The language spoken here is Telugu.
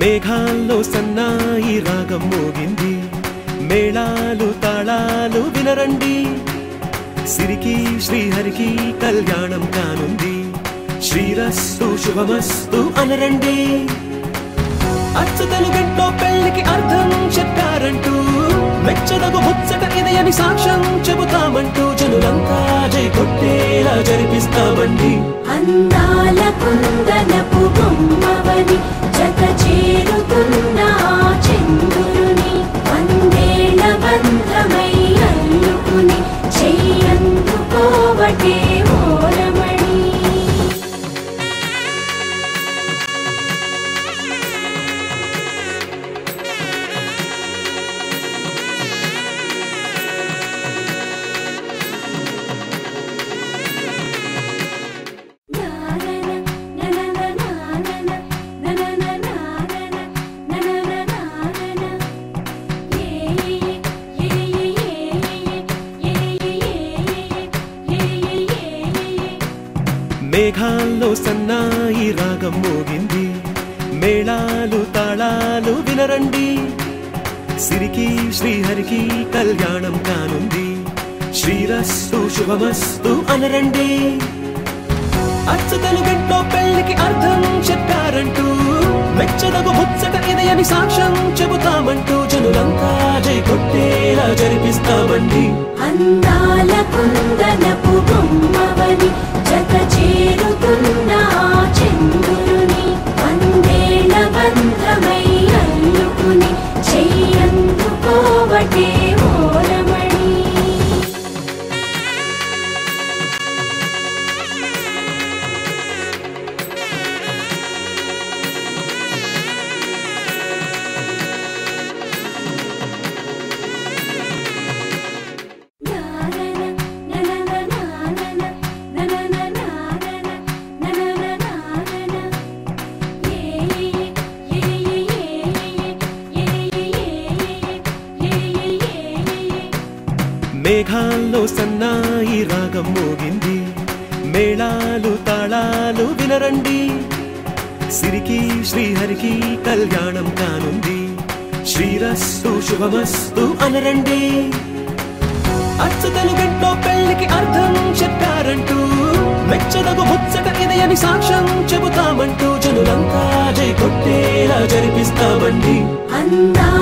మేఘాల్లో సన్నాయి రాగం మోగింది, మేళాలు తాళాలు వినరండి. సిరికి శ్రీహరికి కళ్యాణం కానుంది, శ్రీరస్తు శుభమస్తు అనరండి. అచ్చతలు గంటో పెళ్లికి అర్థం చెప్పారంటూ, మెచ్చదగు ముచ్చట ఇది అని సాక్ష్యం చెబుతామంటూ, జనులంతా జై కొట్టేలా జరిపిస్తామండి. అందాల కుందనపు బొమ్మవని జత చేరుతున్న చంద్రుని, వందేళ్ల బంధమై అల్లుకుని చెయ్యందుకోవటే ఓరమణి. మేఘాల్లో సన్నాయి రాగం మోగింది, మేళాలు తాళాలు వినరండి. సిరికి శ్రీహరికి కళ్యాణం కానుంది, శ్రీరస్తు శుభమస్తు అనరండి. అచ్చతలు గంటో పెళ్లికి అర్థం చెప్పారంటూ, మెచ్చదగు ముచ్చట ఇది అని సాక్ష్యం చెబుతామంటూ, జనులంతా జై కొట్టేలా జరిపిస్తామండి. అందాల కుందనపు బొమ్మవని జత చేరుతున్న చంద్రుని, వందేళ్ల బంధమై అల్లుకుని చెయ్యందుకోవటే ఓరమణి. మేఘాల్లో సన్నాయి రాగం మోగింది, మేళాలు తాళాలు వినరండి. సిరికి శ్రీహరికి కళ్యాణం కానుంది, శ్రీరస్తు శుభమస్తు అనరండి. అచ్చతలు గంటో పెళ్లికి అర్థం చెప్పారంటూ, మెచ్చదగు ముచ్చట ఇది అని సాక్ష్యం చెబుతామంటూ, జనులంతా జై కొట్టేలా జరిపిస్తామండి. అందా